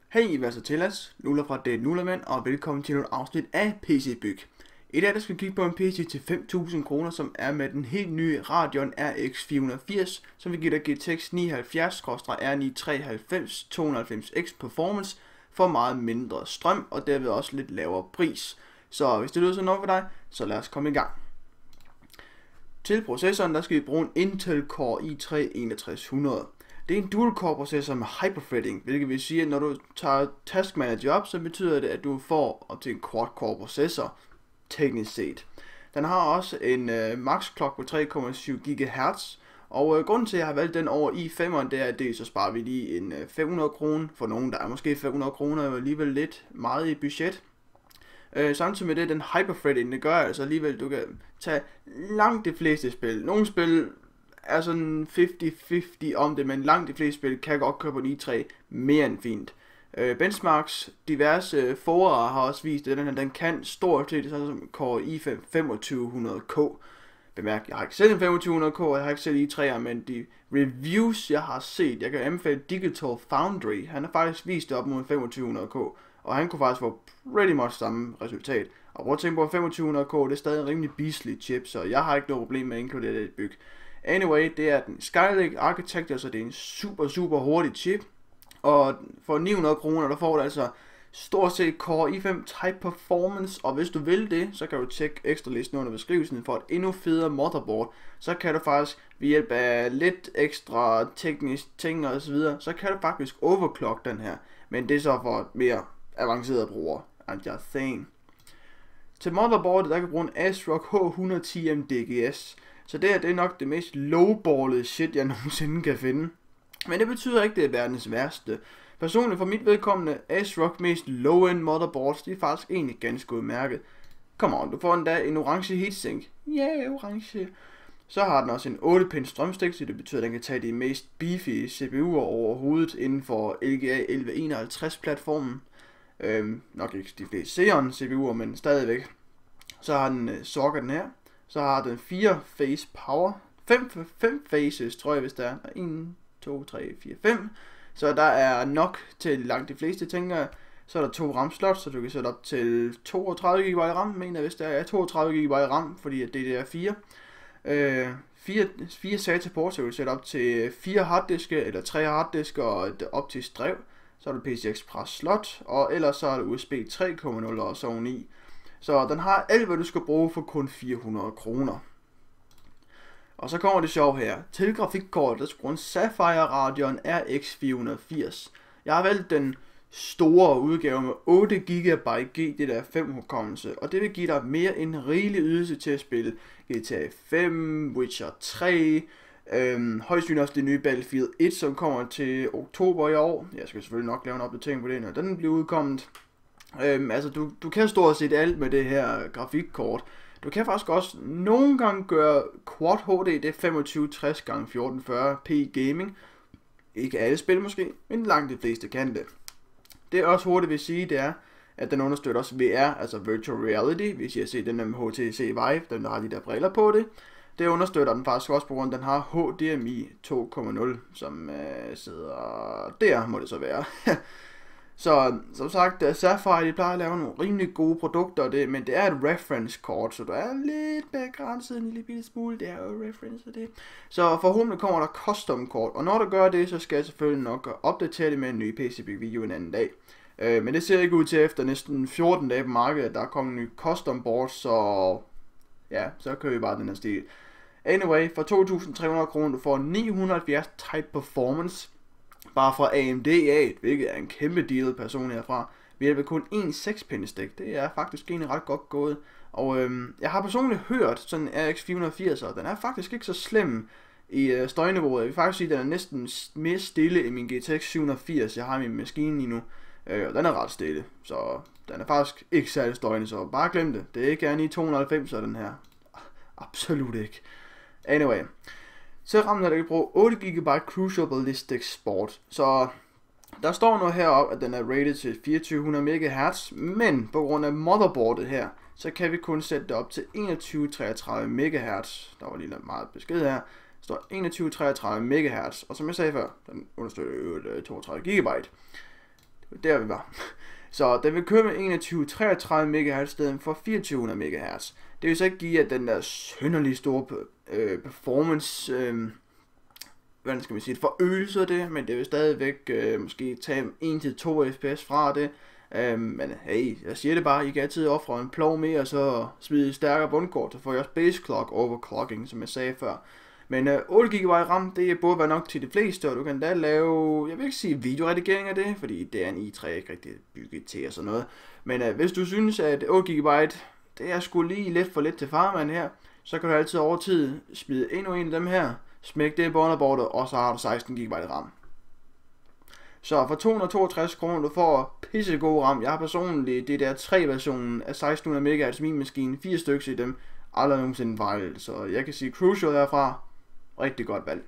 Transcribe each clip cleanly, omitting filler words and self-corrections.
Hej, hvad så til os? Nuller fra Det Nullermand, og velkommen til et afsnit af PC Byg. I dag der skal vi kigge på en PC til 5.000 kroner, som er med den helt nye Radeon RX 480, som vil give dig GTX 79/R993 290X Performance for meget mindre strøm, og derved også lidt lavere pris. Så hvis det lyder sådan noget for dig, så lad os komme i gang. Til processoren der skal vi bruge en Intel Core i3 6100. Det er en dual-core processor med hyperthreading, hvilket vil sige, at når du tager Task Manager op, så betyder det, at du får op til en quad-core processor, teknisk set. Den har også en max clock på 3,7 GHz, og grunden til, at jeg har valgt den over i5'eren, det er, at så sparer vi lige en 500 kroner. For nogen, der er måske 500 kroner, er jo alligevel lidt meget i budget. Samtidig med det, den hyperthreading, det gør altså alligevel, du kan tage langt de fleste spil. Nogle spil er sådan 50-50 om det, men langt de fleste spil kan godt køre på en i3 mere end fint. Benchmarks, diverse forere har også vist, at den kan stort set sådan som Core i5 2500K. Bemærk, jeg har ikke selv en 2500K, og jeg har ikke selv i3'er, men de reviews, jeg har set, jeg kan anbefale Digital Foundry, han har faktisk vist det op mod en 2500K, og han kunne faktisk få pretty much samme resultat. Og prøv at tænke på, at 2500K, det er stadig en rimelig beastly chip, så jeg har ikke noget problem med at inkludere det i et byg. Anyway, det er den Skylake Architecture, så det er en super hurtig chip. Og for 900 kroner, der får du altså stort set Core i5 Type Performance. Og hvis du vil det, så kan du tjekke ekstra listen under beskrivelsen for et endnu federe motherboard. Så kan du faktisk ved hjælp af lidt ekstra teknisk ting og så videre, så kan du faktisk overclock den her. Men det er så for mere avancerede brugere. I'm just saying. Til motherboardet, der kan bruge en ASRock H110M DGS. Så det er nok det mest lowballede shit, jeg nogensinde kan finde. Men det betyder ikke, det er verdens værste. Personligt for mit vedkommende, ASRock mest low-end motherboards, de er faktisk egentlig ganske udmærket. Come on, du får endda en orange heatsink. Yeah, orange. Så har den også en 8-pin strømstik, så det betyder, at den kan tage de mest beefy CPU'er overhovedet inden for LGA 1151 platformen. Nok ikke de fleste Xeon CPU'er, men stadigvæk. Så har den socketen her. Så har den 4 phase power. 5 faces, tror jeg, hvis der er. 1, 2, 3, 4, 5. Så der er nok til langt de fleste, tænker jeg. Så er der 2 RAM slots, så du kan sætte op til 32 GB RAM, mener jeg, hvis der er 32 GB RAM, fordi at det er 4. 4 SATA ports, så du kan sætte op til 4 harddiske, eller 3 harddiske og et optisk drev. Så er der PCI Express slot, og ellers så er der USB 3.0 og så i. Så den har alt, hvad du skal bruge for kun 400 kroner. Og så kommer det sjov her. Til grafikkortet, der skal bruge en Sapphire Radeon RX 480. Jeg har valgt den store udgave med 8 GB GDDR5 hukommelse, og det vil give dig mere end rigelig ydelse til at spille GTA 5, Witcher 3, højst sandsynligt også det nye Battlefield 1, som kommer til oktober i år. Jeg skal selvfølgelig nok lave en opdatering på det, når den bliver udkommet. Altså du kan stort set alt med det her grafikkort. Du kan faktisk også nogle gange gøre Quad HD, det er 2560 x 1440p gaming. Ikke alle spil måske, men langt de fleste kan det. Det er også hurtigt vil sige, det er, at den understøtter også VR, altså Virtual Reality, hvis jeg ser den der med HTC Vive, den der har de der briller på det. Det understøtter den faktisk også på grund af, den har HDMI 2.0, som sidder der, må det så være. Så som sagt, Sapphire de plejer at lave nogle rimelig gode produkter, men det er et reference kort, så du er lidt begrænset en lille bitte smule, det er jo reference af det. Så forhåbentlig kommer der custom kort, og når du gør det, så skal jeg selvfølgelig nok opdatere det med en ny PC-Byg video en anden dag. Men det ser ikke ud til efter næsten 14 dage på markedet, at der er kommet en ny custom board, så ja, så kører vi bare den her stil. Anyway, for 2.300 kroner, du får 970 Type Performance. Bare fra AMD af, hvilket er en kæmpe deal person herfra. Vi hjælper kun en 6-pindestik. Det er faktisk egentlig ret godt gået. Og jeg har personligt hørt sådan en RX 480, og den er faktisk ikke så slem i støjniveauet. Jeg vil faktisk sige, at den er næsten mere stille end min GTX 780, jeg har i min maskine lige nu. Og den er ret stille, så den er faktisk ikke særlig støjende, så bare glem det. Det er ikke gerne i 290, så den her. Absolut ikke. Anyway. Så rammer der kan bruge 8 GB Crucial Ballistics Sport. Så der står nu heroppe, at den er rated til 2400 MHz, men på grund af motherboardet her, så kan vi kun sætte det op til 2133 MHz. Der var lige meget besked her. Der står 2133 MHz, og som jeg sagde før, den understøtter jo 32 GB. Der vi var. Så den vil køre med 2133 MHz i stedet for 2400 MHz. Det vil så ikke give at den der synderligt store performance, hvordan skal man sige, forøgelse af det, men det vil stadigvæk måske tage 1-2 fps fra det. Men hey, jeg siger det bare, I kan altid ofre en plov mere, og så smide stærkere bundkort, så får jeg også base clock overclocking, som jeg sagde før. Men 8 GB RAM, det burde være nok til de fleste, og du kan da lave, jeg vil ikke sige videoredigering af det, fordi det er en i3 ikke rigtig bygget til og sådan noget. Men hvis du synes, at 8 GB, det er sgu lige lidt for lidt til farmand her, så kan du altid over tid smide endnu en af dem her, smæk det i motherboardet, og så har du 16 GB RAM. Så for 262 kroner, du får pissegod RAM. Jeg har personligt det der 3-versionen af 1600 MHz min maskine, 4 stykker i dem, aldrig nogensinde fejl. Så jeg kan sige Crucial herfra, rigtig godt valg.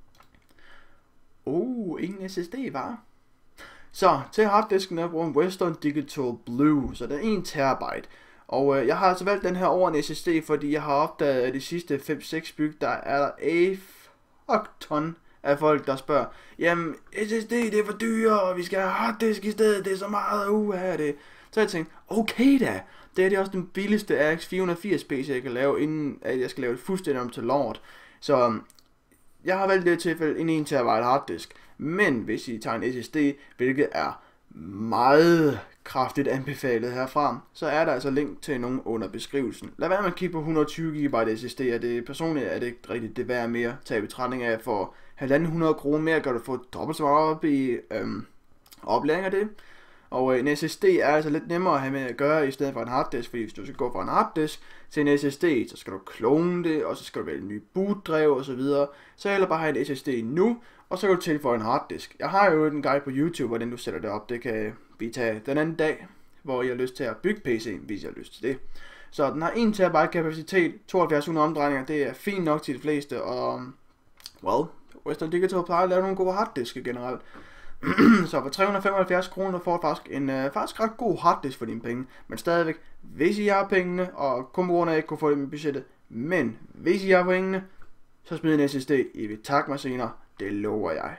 Ingen SSD var. Så til harddisken der bruger en Western Digital Blue, så den er 1 TB. Og jeg har altså valgt den her over en SSD, fordi jeg har opdaget, at de sidste 5-6 byg, der er der fuck ton af folk, der spørger, jamen SSD det er for dyre, og vi skal have harddisk i stedet, det er så meget af det. Så jeg tænkte, okay da, det er også den billigste RX 480 PC, jeg kan lave, inden at jeg skal lave det fuldstændig om til lort. Så jeg har valgt i det tilfælde en 1 TB harddisk, men hvis I tager en SSD, hvilket er meget kraftigt anbefalet herfra, så er der altså link til nogen under beskrivelsen. Lad være med at kigge på 120 GB SSD, og det personligt er det ikke rigtigt det værd mere, tage i betragtning af for 1.500 kroner mere, kan du få dobbelt så meget op i oplæring af det. Og en SSD er altså lidt nemmere at have med at gøre i stedet for en harddisk, fordi hvis du skal gå fra en harddisk til en SSD, så skal du klone det, og så skal du vælge en ny bootdrev og så videre. Så heller bare have en SSD nu, og så kan du tilføje en harddisk. Jeg har jo en guide på YouTube, hvordan du sætter det op. Det kan vi tage den anden dag, hvor jeg har lyst til at bygge PC'en, hvis jeg har lyst til det. Så den har 1 TB kapacitet, 7200 omdrejninger, det er fint nok til de fleste, og Western Digital plejer at lave nogle gode harddiske generelt. Så for 375 kroner får du faktisk en faktisk ret god harddisk for dine penge, men stadigvæk, hvis I har pengene, og kun på grund af at jeg ikke kunne få det med budgettet, men hvis I har pengene, så smid en SSD, I vil takke mig senere, det lover jeg.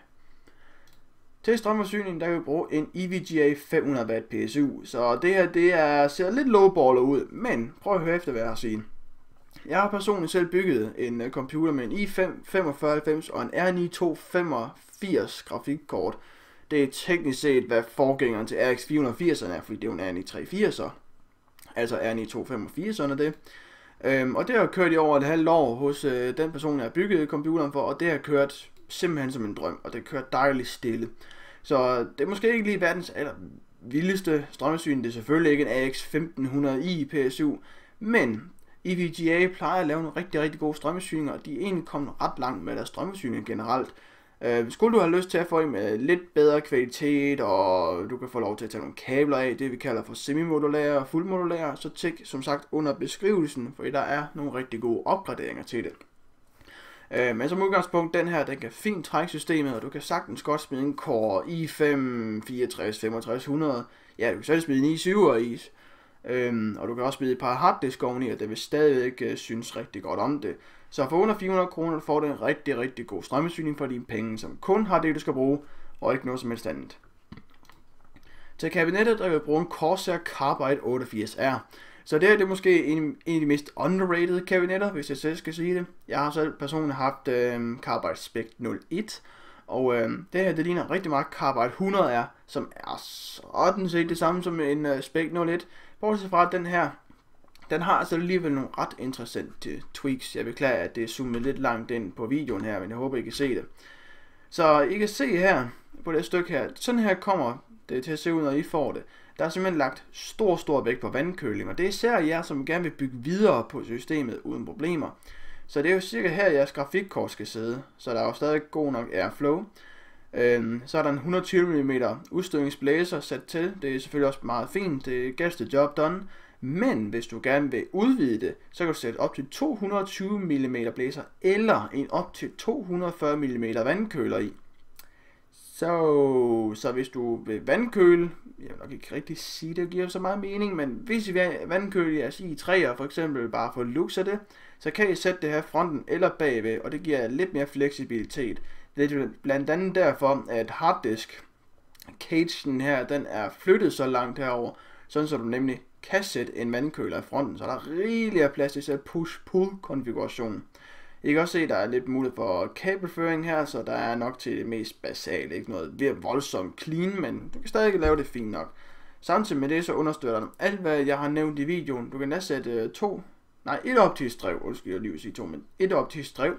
Til strømforsyningen, der kan vi bruge en EVGA 500W PSU, så det her, ser lidt lowballer ud, men prøv at høre efter, hvad jeg har at sige. Jeg har personligt selv bygget en computer med en i5 4590 og en R9 285 grafikkort. Det er teknisk set, hvad forgængeren til RX 480'erne er, fordi det er jo en R9 380'er. Altså R9 285'erne det. Og det har kørt i over et halvt år hos den person, jeg har bygget computeren for, og det har kørt simpelthen som en drøm, og det kører dejligt stille. Så det er måske ikke lige verdens vildeste strømforsyning, det er selvfølgelig ikke en RX 1500i PSU, men EVGA plejer at lave nogle rigtig gode strømforsyninger, og de er egentlig kommet ret langt med deres strømforsyninger generelt. Skulle du have lyst til at få en med lidt bedre kvalitet, og du kan få lov til at tage nogle kabler af, det vi kalder for semi-modulære og fuldmodulære, så tjek som sagt under beskrivelsen, for der er nogle rigtig gode opgraderinger til det. Men som udgangspunkt, den her, den kan fint trække systemet, og du kan sagtens godt smide en Core i5 64 6500, ja, du kan selv smide en i7'er i, og du kan også smide et par harddisk oveni, og det vil stadigvæk synes rigtig godt om det. Så for under 400 kroner får du en rigtig god strømforsyning for dine penge, som kun har det, du skal bruge, og ikke noget som helst andet. Til kabinettet, der vil jeg bruge en Corsair Carbide 88R. Så det her det er måske en af de mest underrated kabinetter, hvis jeg selv skal sige det. Jeg har selv personligt haft Carbide Spec 01, og det her det ligner rigtig meget Carbide 100R, som er sådan set det samme som en Spec 01. Bortset fra at den her, den har altså alligevel nogle ret interessante tweaks. Jeg beklager, at det er zoomet lidt langt ind på videoen her, men jeg håber, I kan se det. Så I kan se her, på det stykke her, sådan her kommer det til at se ud, når I får det. Der er simpelthen lagt stor vægt på vandkøling, og det er især jer, som gerne vil bygge videre på systemet uden problemer. Så det er jo cirka her, jeres grafikkort skal sidde, så der er jo stadig god nok airflow. Så er der en 120 mm udstødningsblæser sat til, det er selvfølgelig også meget fint, det gets the job done. Men hvis du gerne vil udvide det, så kan du sætte op til 220 mm blæser, eller en op til 240 mm vandkøler i. Så hvis du vil vandkøle, jeg vil nok ikke rigtig sige, det giver så meget mening, men hvis I vil vandkøle jeres i3'er for eksempel bare for lux af det, så kan I sætte det her fronten eller bagved, og det giver lidt mere fleksibilitet. Det er blandt andet derfor, at harddisk cagen her, den er flyttet så langt herover, sådan så du nemlig kan sætte en vandkøler i fronten, så der er rigeligt af plads til push-pull konfiguration. I kan også se, at der er lidt mulighed for kabelføring her, så der er nok til det mest basale, ikke noget virkelig voldsomt clean, men du kan stadig lave det fint nok. Samtidig med det, så understøtter den alt, hvad jeg har nævnt i videoen. Du kan da sætte et optisk drev, et optisk drev.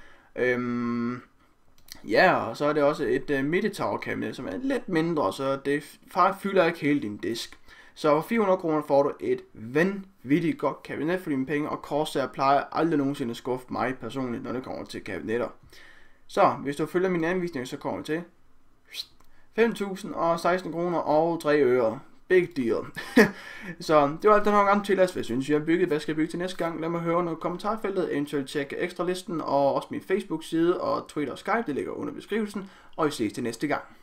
Ja, og så er det også et midtetower kabinet, som er lidt mindre, så det fylder ikke hele din disk. Så for 400 kroner får du et vanvittigt godt kabinet for dine penge, og Corsair plejer aldrig nogensinde at skuffe mig personligt, når det kommer til kabinetter. Så hvis du følger min anvisning, så kommer du til 5.016 kroner og 3 øre. Big deal. Så det var alt, der nok om til os. Hvad synes I har bygget? Hvad skal jeg bygge til næste gang? Lad mig høre noget i kommentarfeltet. Eventuelt tjekke ekstra listen og også min Facebook side og Twitter og Skype. Det ligger under beskrivelsen. Og vi ses til næste gang.